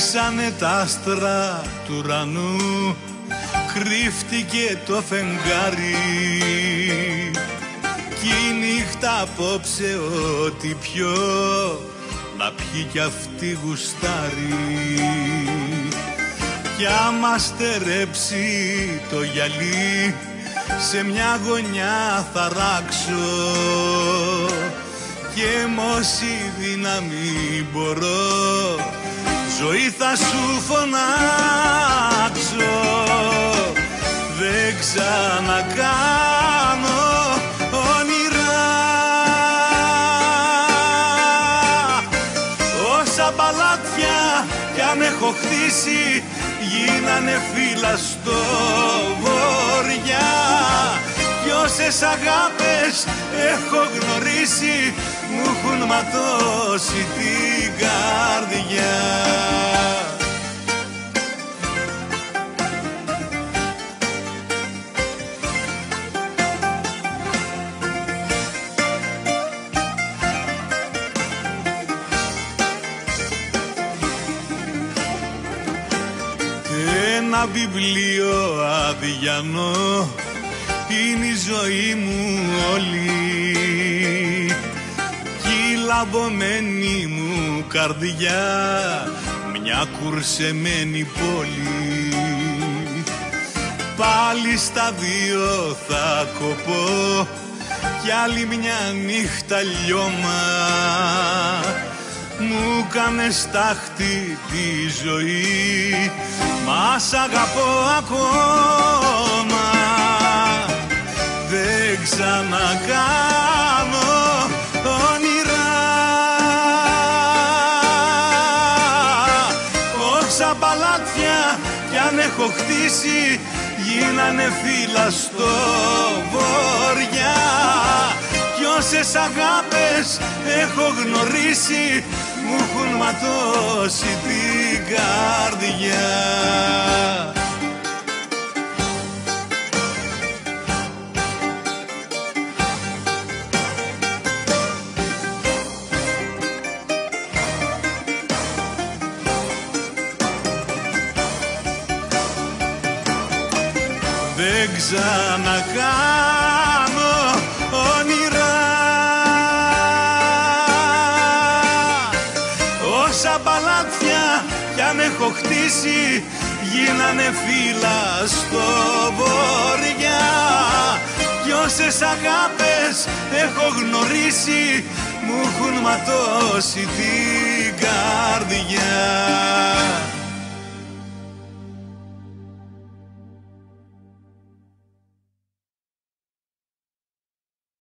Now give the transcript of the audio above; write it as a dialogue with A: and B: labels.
A: Σβήσανε τα άστρα του ουρανού, κρύφτηκε το φεγγάρι κι η νύχτα απόψε ό,τι πιο να πιει κι αυτή γουστάρει. Κι άμα στερέψει το γυαλί σε μια γωνιά θα ράξω και μ' όση δύναμη μπορώ ζωή θα σου φωνάξω. Δεν ξανακάνω όνειρα, όσα παλάτια κι αν έχω χτίσει γίνανε φύλλα στο βοριά κι όσες αγάπες έχω γνωρίσει μου έχουν ματώσει την καρδιά. Ένα βιβλίο αδιανό είναι η ζωή μου όλη κι η λαμπωμένη μου καρδιά μια κουρσεμένη πόλη. Πάλι στα δύο θα κοπώ κι άλλη μια νύχτα λιώμα μου κάνε στάχτη τη ζωή μα σ' αγαπώ ακόμα. Δεν ξανακάνω όνειρα, όσα παλάτια κι αν έχω χτίσει γίνανε φύλλα στο βοριά κι όσες αγάπες έχω γνωρίσει μου έχουν ματώσει την καρδιά. Δεν ξανακάνω όνειρα, όσα παλάτια κι αν έχω χτίσει γίνανε φύλλα στο βοριά κι όσες αγάπες έχω γνωρίσει μου έχουν ματώσει την καρδιά.